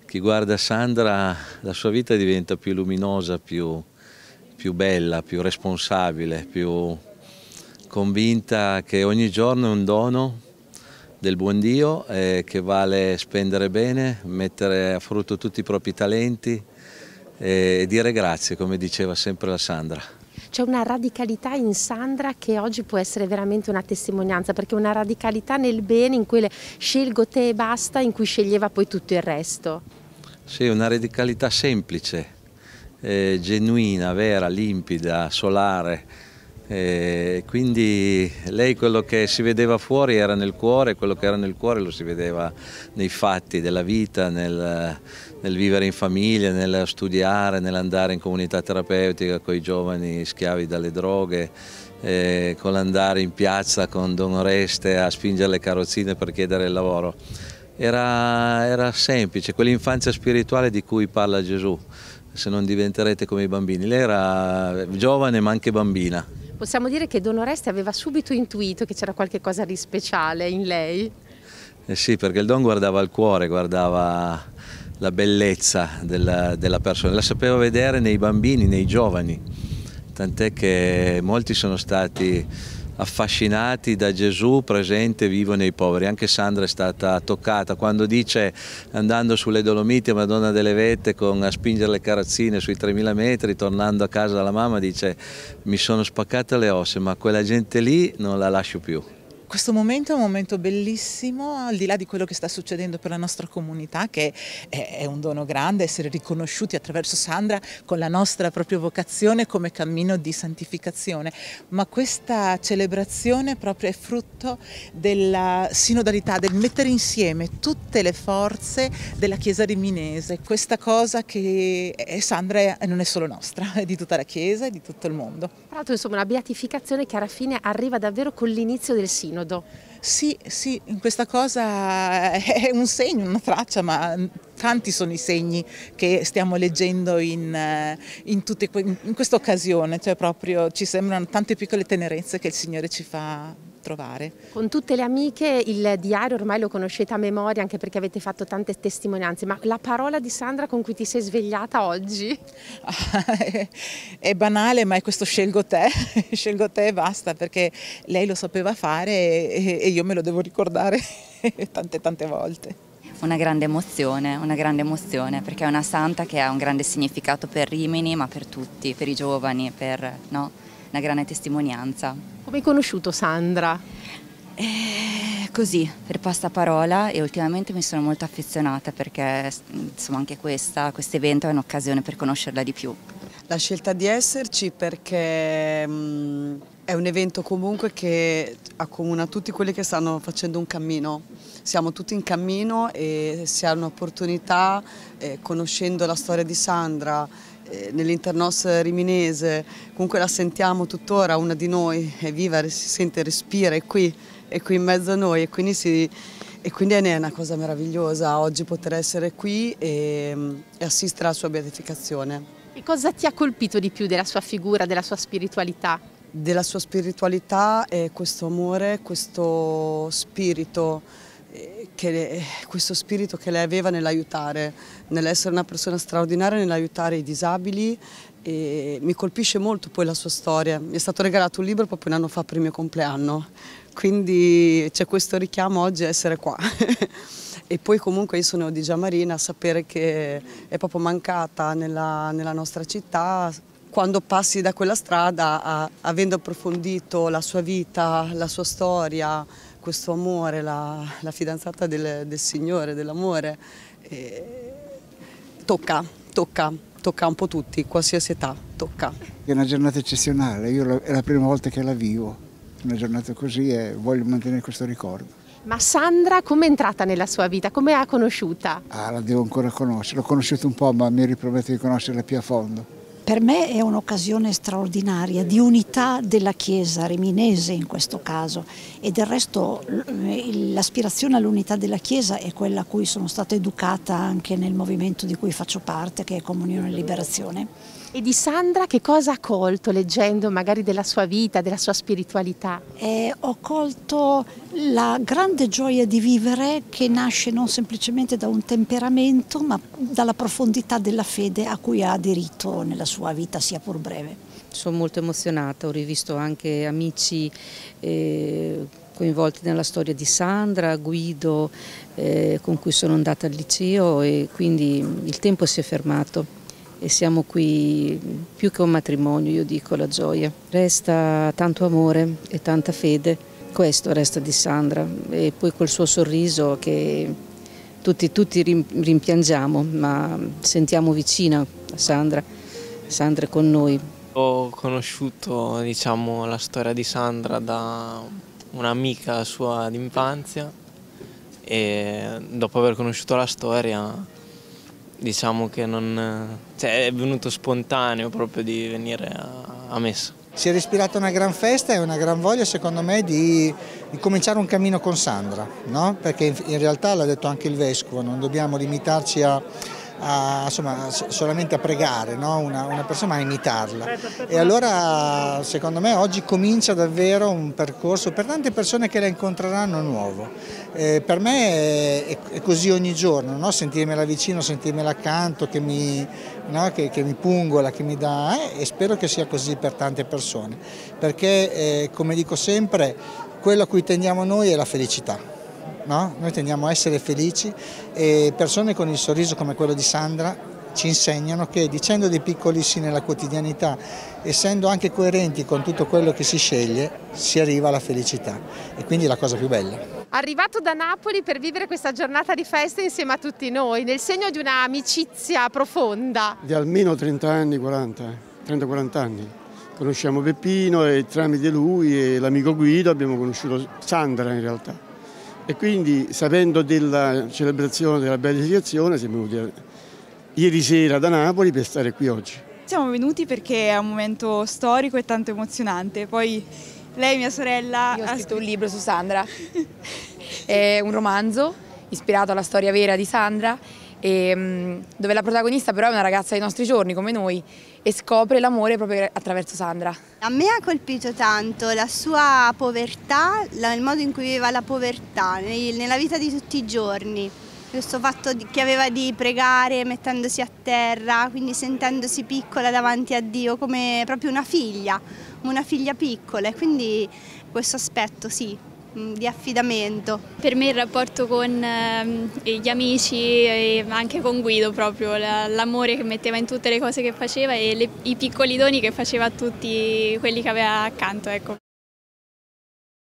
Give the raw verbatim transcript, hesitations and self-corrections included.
chi guarda Sandra, la sua vita diventa più luminosa, più, più bella, più responsabile, più convinta che ogni giorno è un dono del buon Dio e che vale spendere bene, mettere a frutto tutti i propri talenti e dire grazie, come diceva sempre la Sandra. C'è una radicalità in Sandra che oggi può essere veramente una testimonianza, perché è una radicalità nel bene, in quelle scelgo te e basta, in cui sceglieva poi tutto il resto. Sì, una radicalità semplice, eh, genuina, vera, limpida, solare. E quindi lei quello che si vedeva fuori era nel cuore, quello che era nel cuore lo si vedeva nei fatti della vita, nel, nel vivere in famiglia, nel studiare, nell'andare in comunità terapeutica con i giovani schiavi dalle droghe, eh, con l'andare in piazza con Don Oreste a spingere le carrozzine per chiedere il lavoro. Era, era semplice, quell'infanzia spirituale di cui parla Gesù, se non diventerete come i bambini. Lei era giovane ma anche bambina. Possiamo dire che Don Oreste aveva subito intuito che c'era qualche cosa di speciale in lei? Eh sì, perché il Don guardava il cuore, guardava la bellezza della, della persona, la sapeva vedere nei bambini, nei giovani, tant'è che molti sono stati affascinati da Gesù presente vivo nei poveri. Anche Sandra è stata toccata quando dice, andando sulle Dolomiti a Madonna delle Vette con, a spingere le carrozzine sui tremila metri, tornando a casa dalla mamma dice mi sono spaccate le ossa ma quella gente lì non la lascio più. Questo momento è un momento bellissimo, al di là di quello che sta succedendo per la nostra comunità, che è un dono grande, essere riconosciuti attraverso Sandra con la nostra propria vocazione come cammino di santificazione, ma questa celebrazione proprio è frutto della sinodalità, del mettere insieme tutte le forze della Chiesa riminese, questa cosa che è Sandra e non è solo nostra, è di tutta la Chiesa e di tutto il mondo. Tra l'altro insomma una beatificazione che alla fine arriva davvero con l'inizio del sinodo. Sì, sì, questa cosa è un segno, una traccia, ma tanti sono i segni che stiamo leggendo in, in, tutte, in questa occasione, cioè proprio ci sembrano tante piccole tenerezze che il Signore ci fa trovare. Con tutte le amiche il diario ormai lo conoscete a memoria anche perché avete fatto tante testimonianze, ma la parola di Sandra con cui ti sei svegliata oggi? È banale, ma è questo scelgo te, scelgo te e basta, perché lei lo sapeva fare e, e io me lo devo ricordare tante tante volte. Una grande emozione, una grande emozione, perché è una santa che ha un grande significato per Rimini, ma per tutti, per i giovani, per, no? Una grande testimonianza. Come hai conosciuto Sandra? Eh, così, per passaparola, e ultimamente mi sono molto affezionata perché insomma anche questa, questo evento è un'occasione per conoscerla di più. La scelta di esserci perché mh, è un evento comunque che accomuna tutti quelli che stanno facendo un cammino. Siamo tutti in cammino e si ha un'opportunità, eh, conoscendo la storia di Sandra, eh, nell'Internos riminese, comunque la sentiamo tuttora, una di noi, è viva, si sente, respira, è qui, è qui in mezzo a noi e quindi, si, e quindi è una cosa meravigliosa oggi poter essere qui e, e assistere alla sua beatificazione. E cosa ti ha colpito di più della sua figura, della sua spiritualità? Della sua spiritualità è questo amore, questo spirito, che, questo spirito che lei aveva nell'aiutare, nell'essere una persona straordinaria, nell'aiutare i disabili. E mi colpisce molto poi la sua storia. Mi è stato regalato un libro proprio un anno fa per il mio compleanno, quindi c'è questo richiamo oggi a essere qua. E poi comunque io sono di Giamarina, sapere che è proprio mancata nella, nella nostra città. Quando passi da quella strada, a, avendo approfondito la sua vita, la sua storia, questo amore, la, la fidanzata del, del Signore, dell'amore, eh, tocca, tocca, tocca un po' tutti, qualsiasi età, tocca. È una giornata eccezionale, io è la prima volta che la vivo, una giornata così e voglio mantenere questo ricordo. Ma Sandra come è entrata nella sua vita? Come l'ha conosciuta? Ah, la devo ancora conoscere, l'ho conosciuta un po' ma mi riprometto di conoscerla più a fondo. Per me è un'occasione straordinaria di unità della Chiesa riminese in questo caso e del resto l'aspirazione all'unità della Chiesa è quella a cui sono stata educata anche nel movimento di cui faccio parte, che è Comunione e Liberazione. E di Sandra che cosa ha colto leggendo magari della sua vita, della sua spiritualità? Eh, ho colto la grande gioia di vivere che nasce non semplicemente da un temperamento ma dalla profondità della fede a cui ha aderito nella sua vita sia pur breve. Sono molto emozionata, ho rivisto anche amici eh, coinvolti nella storia di Sandra, Guido eh, con cui sono andata al liceo e quindi il tempo si è fermato. E siamo qui più che un matrimonio, io dico, la gioia. Resta tanto amore e tanta fede, questo resta di Sandra e poi quel suo sorriso che tutti, tutti rimpiangiamo, ma sentiamo vicina a Sandra, Sandra è con noi. Ho conosciuto, diciamo, la storia di Sandra da un'amica sua d'infanzia e dopo aver conosciuto la storia diciamo che non, cioè, è venuto spontaneo proprio di venire a, a messa. Si è respirata una gran festa e una gran voglia secondo me di, di cominciare un cammino con Sandra, no? Perché in, in realtà l'ha detto anche il Vescovo, non dobbiamo limitarci a, a, insomma, solamente a pregare, no? una, una persona, ma a imitarla. E allora secondo me oggi comincia davvero un percorso per tante persone che la incontreranno nuovo. Eh, per me è, è così ogni giorno, no? Sentirmela vicino, sentirmela accanto, che mi, no? che, che mi pungola, che mi dà, eh? E spero che sia così per tante persone, perché eh, come dico sempre, quello a cui tendiamo noi è la felicità. No? Noi tendiamo a essere felici e persone con il sorriso come quello di Sandra ci insegnano che dicendo dei piccoli sì nella quotidianità, essendo anche coerenti con tutto quello che si sceglie, si arriva alla felicità e quindi la cosa più bella. Arrivato da Napoli per vivere questa giornata di festa insieme a tutti noi, nel segno di un'amicizia profonda. Di almeno trenta anni, quaranta, trenta quaranta anni. Conosciamo Peppino e tramite lui e l'amico Guido abbiamo conosciuto Sandra in realtà. E quindi sapendo della celebrazione della beatificazione siamo venuti ieri sera da Napoli per stare qui oggi. Siamo venuti perché è un momento storico e tanto emozionante. Poi lei, mia sorella, Io ho scritto un libro su Sandra, è un romanzo ispirato alla storia vera di Sandra, e, dove la protagonista però è una ragazza dei nostri giorni come noi e scopre l'amore proprio attraverso Sandra. A me ha colpito tanto la sua povertà, il modo in cui viveva la povertà nella vita di tutti i giorni. Questo fatto che aveva di pregare mettendosi a terra, quindi sentendosi piccola davanti a Dio come proprio una figlia, una figlia piccola, e quindi questo aspetto sì, di affidamento. Per me il rapporto con eh, gli amici e anche con Guido proprio, l'amore che metteva in tutte le cose che faceva e le, i piccoli doni che faceva a tutti quelli che aveva accanto, ecco.